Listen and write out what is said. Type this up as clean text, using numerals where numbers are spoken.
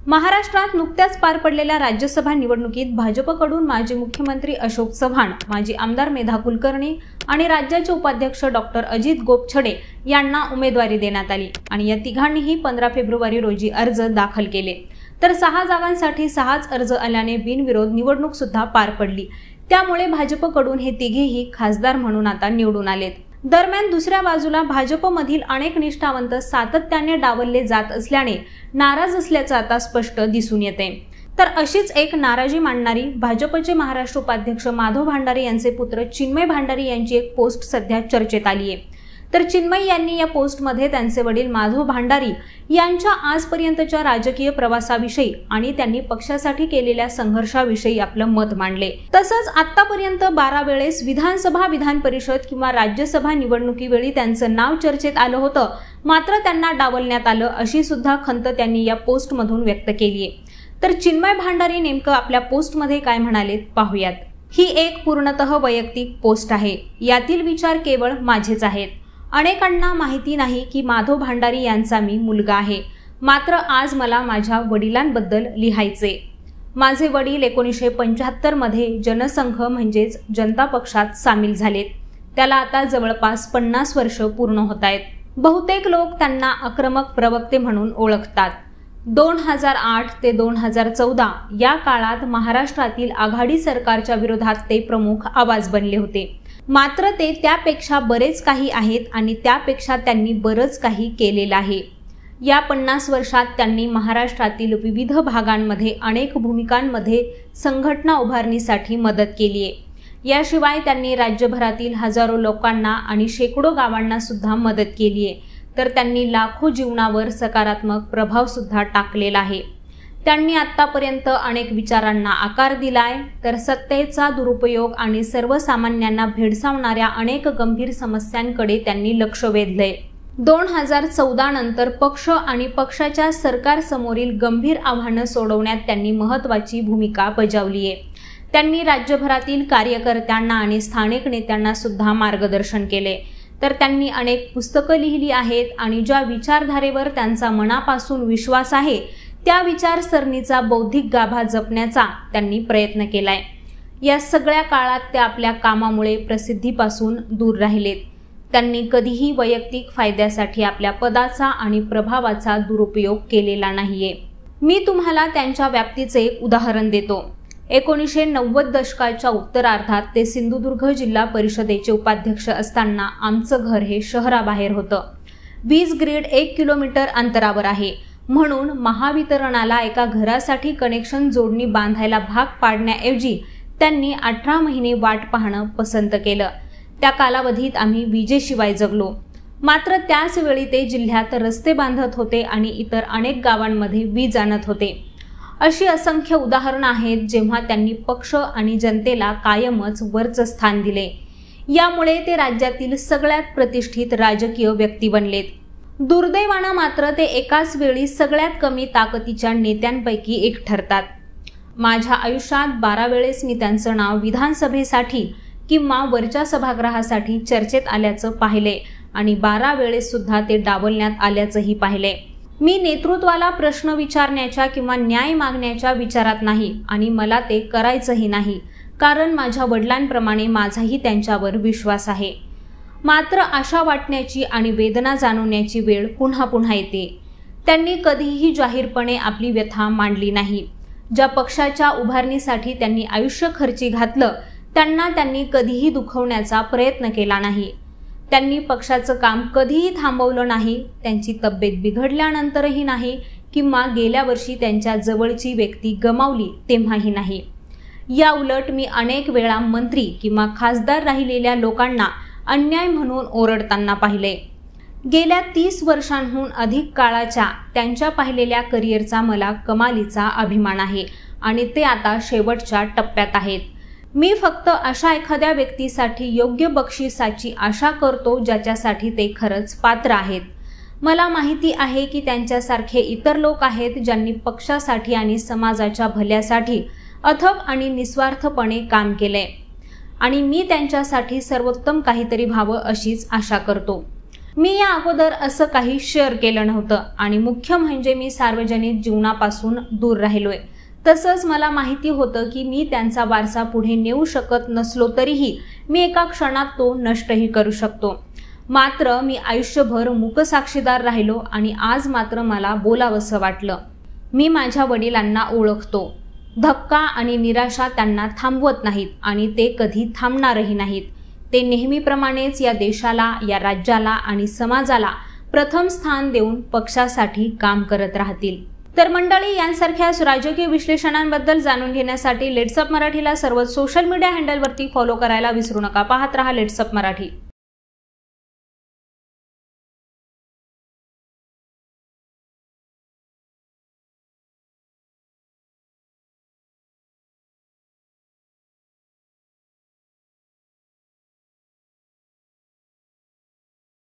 महाराष्ट्रात नुकत्याच पार पडलेल्या राज्यसभा निवडणुकीत भाजपकडून माजी मुख्यमंत्री अशोक चव्हाण, माजी आमदार मेधा कुलकर्णी आणि राज्याचे उपाध्यक्ष डॉक्टर अजित गोपछडे यांना उमेदवारी देण्यात आली आणि या तिघांनीही 15 फेब्रुवारी रोजी अर्ज दाखल केले। तर 6 जागांसाठी 6च अर्ज आल्याने बिनविरोध निवडणूक सुद्धा पार पडली। त्यामुळे भाजपकडून हे तिघेही खासदार म्हणून आता निवडून आलेत। दरम्यान दुसऱ्या बाजूला भाजपमधील अनेक निष्ठावंत सातत्याने डावलले जात असल्याने नाराज असल्याचं आता स्पष्ट दिसून येते। तर अशीच एक नाराजी मांडणारी भाजपचे महाराष्ट्र उपाध्यक्ष माधव भांडारे यांचे पुत्र चिन्मय भांडारे यांची एक पोस्ट सध्या चर्चेत आली आहे। तर चिन्मय यांनी या पोस्टमध्ये त्यांचे वडील माधव भांडारी यांच्या आजपर्यंतच्या राजकीय प्रवासाविषयी आणि त्यांनी पक्षासाठी केलेल्या संघर्षाविषयी आपलं मत मांडले। तसंच आतापर्यंत 12 वेळेस विधानसभा, विधान परिषद किंवा राज्यसभा निवडणुकीवेळी त्यांचं नाव चर्चेत आलं होतं, मात्र त्यांना डावलण्यात आलं अशी सुद्धा खंत त्यांनी या पोस्टमधून व्यक्त केली आहे। तर चिन्मय भांडारी नेमकं आपल्या पोस्टमध्ये काय म्हणाले पाहूयात। ही एक पूर्णतः वैयक्तिक पोस्ट आहे। यातील विचार केवळ माझेच आहेत। अनेकांना माहिती नाही की माधव भांडारी यांचा मी मुलगा आहे, मात्र आज मला माझ्या वडिलांबद्दल लिहायचे। माझे वडील 1975 मध्ये जनसंघ म्हणजेच जनता पक्षात सामील झालेत। त्याला आता जवळपास 50 वर्ष पूर्ण होत आहेत। बहुतेक लोक त्यांना आक्रमक प्रवक्ते म्हणून ओळखतात। 2008 ते 2014 या काळात महाराष्ट्रातील आघाडी सरकारच्या विरोधात ते प्रमुख आवाज बनले होते। मात्र ते त्यापेक्षा बरेच काही आहेत आणि त्यापेक्षा त्यांनी बरंच काही केलेलं आहे। या 50 वर्षात त्यांनी महाराष्ट्रातील विविध भागांमध्ये अनेक भूमिकांमध्ये संघटना उभारणीसाठी मदत केली आहे। याशिवाय त्यांनी राज्यभरातील हजारो लोकांना आणि शेकडो गावांना सुद्धा मदत केली आहे। तर त्यांनी लाखो जीवनावर सकारात्मक प्रभाव सुद्धा टाकलेला आहे। त्यांनी आतापर्यंत अनेक विचारांना आकार दिलाय, तर सत्तेचा दुरुपयोग आणि सर्वसामान्यांना भेडसावणाऱ्या अनेक गंभीर समस्यांकडे त्यांनी लक्ष वेधलंय। 2014 नंतर पक्ष आणि पक्षाच्या सरकारसमोरील गंभीर आव्हानं सोडवण्यात त्यांनी महत्त्वाची भूमिका बजावली आहे। त्यांनी राज्यभरातील कार्यकर्त्यांना आणि स्थानिक नेत्यांना सुद्धा मार्गदर्शन केले। तर त्यांनी अनेक पुस्तकं लिहिली आहेत आणि ज्या विचारधारेवर त्यांचा मनापासून विश्वास आहे त्या विचारसरणीचा बौद्धिक गाभा जपण्याचा त्यांनी प्रयत्न केलाय। या सगळ्या काळात ते आपल्या कामामुळे प्रसिद्धीपासून दूर राहिलेत। त्यांनी कधीही वैयक्तिक फायद्यासाठी आपल्या पदाचा आणि प्रभावाचा दुरुपयोग केलेला नाहीये। मी तुम्हाला त्यांच्या व्याप्तीचे एक उदाहरण देतो। 1990 दशकाच्या उत्तरार्धात ते सिंधुदुर्ग जिल्हा परिषदेचे उपाध्यक्ष असताना आमचं घर हे शहराबाहेर होतं। वीज ग्रीड 1 किलोमीटर अंतरावर आहे, म्हणून महावितरणाला एका घरासाठी कनेक्शन जोडणी बांधायला भाग पाडण्याऐवजी त्यांनी 18 महिने वाट पाहणं पसंत केलं। त्या कालावधीत आम्ही विजेशिवाय जगलो। मात्र त्याच वेळी ते जिल्ह्यात रस्ते बांधत होते आणि इतर अनेक गावांमध्ये वीज आणत होते। अशी असंख्य उदाहरणं आहेत जेव्हा त्यांनी पक्ष आणि जनतेला कायमच वरचं स्थान दिले। यामुळे ते राज्यातील सगळ्यात प्रतिष्ठित राजकीय व्यक्ती बनलेत। दुर्दैवानं मात्र ते एकाच वेळी सगळ्यात कमी ताकदीच्या नेत्यांपैकी एक ठरतात। माझ्या आयुष्यात 12 वेळेस मी त्यांचं नाव विधानसभेसाठी किंवा वरच्या सभागृहासाठी चर्चेत आल्याचं पाहिले आणि 12 वेळेस सुद्धा ते डावलण्यात आल्याचंही पाहिले। मी नेतृत्वाला प्रश्न विचारण्याच्या किंवा न्याय मागण्याच्या विचारात नाही आणि मला ते करायचंही नाही, कारण माझ्या वडिलांप्रमाणे माझाही त्यांच्यावर विश्वास आहे। मात्र आशा वाटण्याची आणि वेदना जाणवण्याची वेळ पुन्हा पुन्हा येते। त्यांनी कधीही जाहीरपणे आपली व्यथा मांडली नाही। ज्या पक्षाच्या उभारणीसाठी त्यांनी आयुष्य खर्ची घातलं त्यांना त्यांनी कधीही दुखवण्याचा प्रयत्न केला नाही। त्यांनी पक्षाचं काम कधीही थांबवलं नाही, त्यांची तब्येत बिघडल्यानंतरही नाही किंवा गेल्या वर्षी त्यांच्या जवळची व्यक्ती गमावली तेव्हाही नाही। या उलट मी अनेक वेळा मंत्री किंवा खासदार राहिलेल्या लोकांना अन्याय म्हणून ओरडताना पाहिले। गेल्या 30 वर्षांहून अधिक काळाच्या त्यांच्या पाहिलेल्या करिअरचा मला कमालीचा अभिमान आहे आणि ते आता शेवटच्या टप्प्यात आहेत। मी फक्त अशा एखाद्या व्यक्तीसाठी योग्य बक्षिसाची आशा करतो ज्याच्यासाठी ते खरंच पात्र आहेत। मला माहिती आहे की त्यांच्यासारखे इतर लोक आहेत ज्यांनी पक्षासाठी आणि समाजाच्या भल्यासाठी अथक आणि निस्वार्थपणे काम केले आणि मी त्यांच्यासाठी सर्वोत्तम काहीतरी व्हावं अशीच आशा करतो। मी या अगोदर असं काही शेअर केलं नव्हतं आणि मुख्य म्हणजे मी सार्वजनिक जीवनापासून दूर राहिलोय। तसंच मला माहिती होतं की मी त्यांचा वारसा पुढे नेऊ शकत नसलो तरीही मी एका क्षणात तो नष्टही करू शकतो। मात्र मी आयुष्यभर मूक साक्षीदार राहिलो आणि आज मात्र मला बोलावंसं वाटलं। मी माझ्या वडिलांना ओळखतो। धक्का आणि निराशा त्यांना थांबवत नाहीत आणि ते कधी थांबणारही नाहीत। ते नेहमीप्रमाणेच या देशाला, या राज्याला आणि समाजाला प्रथम स्थान देऊन पक्षासाठी काम करत राहतील। तर मंडळी, यांसारख्याच राजकीय विश्लेषणांबद्दल जाणून घेण्यासाठी लेट्स अप मराठीला सर्व सोशल मीडिया हँडलवरती फॉलो करायला विसरू नका। पाहत रहा लेट्स अप मराठी।